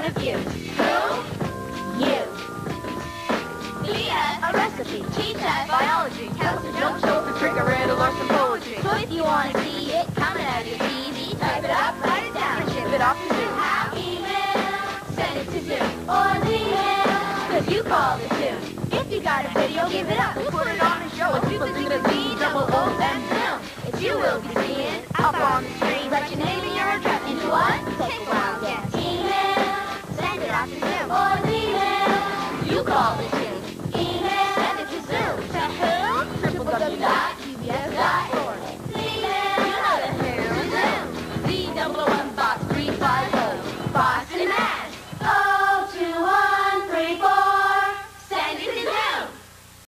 one of you. Who? You. BS, a recipe, T-test, biology, calcium, jump show for trick, a riddle, or some poetry. So if you want to see it, coming out of your TV, type it up, write it down, and ship it off to Zoo. Have email, send it to Zoo, or the email, cause you called it Zoo. If you got a video, give it up, we'll put it on a show. If you think it's me, double O, then film. If you will be seeing, up on the